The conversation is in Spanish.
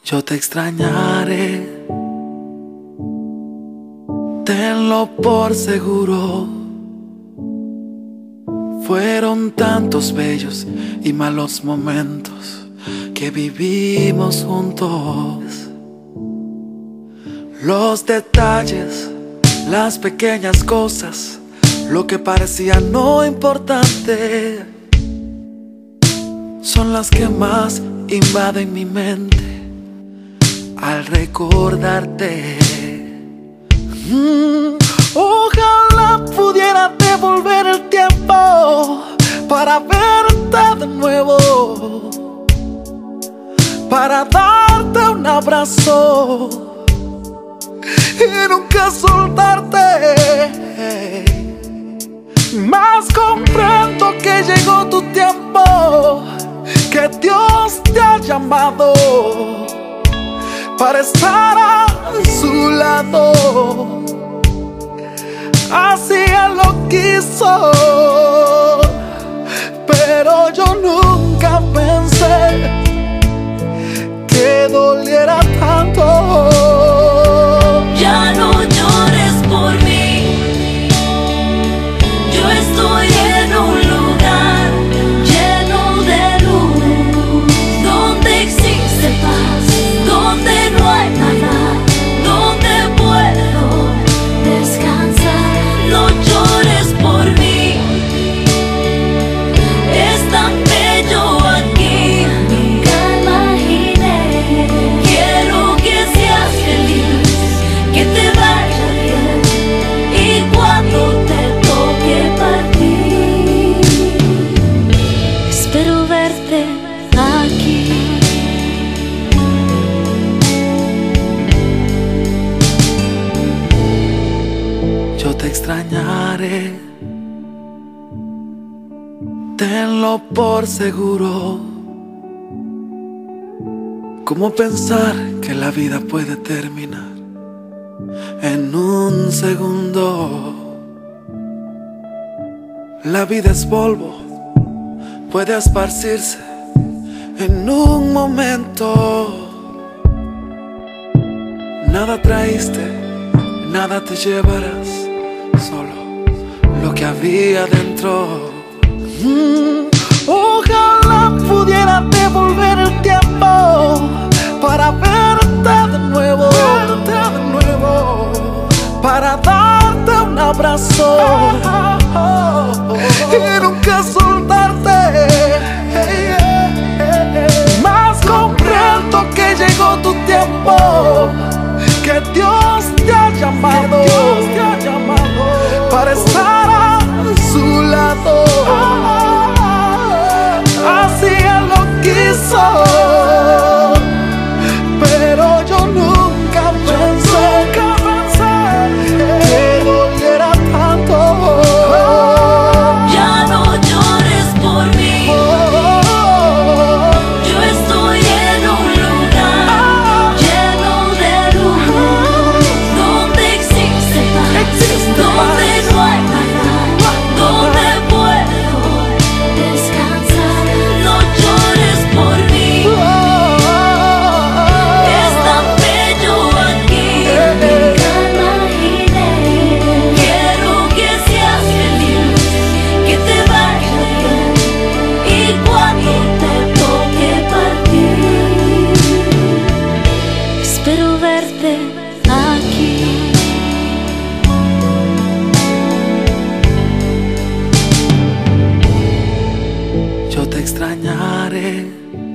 Yo te extrañaré, tenlo por seguro. Fueron tantos bellos y malos momentos que vivimos juntos. Los detalles, las pequeñas cosas, lo que parecía no importante, son las que más invaden mi mente al recordarte. Ojalá pudiera devolver el tiempo para verte de nuevo, para darte un abrazo y nunca soltarte. Mas comprendo que llegó tu tiempo, que Dios te ha llamado para estar a su lado. Así Él lo quiso, pero yo nunca pensé que doliera tanto. Ya no llores por mí, yo estoy en un lugar lleno de luz, donde existe paz, donde no hay nada, donde puedo descansar. No llores por mí, es tan bello aquí, nunca imaginé. Quiero que seas feliz, que te vaya bien, y cuando te toque partir, espero verte aquí. Yo te extrañaré, tenlo por seguro. ¿Cómo pensar que la vida puede terminar en un segundo? La vida es polvo, puede esparcirse en un momento. Nada traíste, nada te llevarás, solo lo que había dentro. Ojalá pudiera devolver el tiempo para verte de nuevo, para darte un abrazo y nunca soltarte. Mas comprendo que llegó tu tiempo, que Dios te ha llamado para estar a su lado. Así Él lo quiso, pero yo nunca pensé que doliera tanto. Ya no llores por mí, yo estoy en un lugar lleno de luz, donde existe paz, donde no hay nada, donde puedo descansar. No llores por mí, es tan bello aquí, nunca imaginé. Quiero que seas feliz, que te vaya bien, y cuando te toque partir, espero verte aquí. Yo te extrañaré,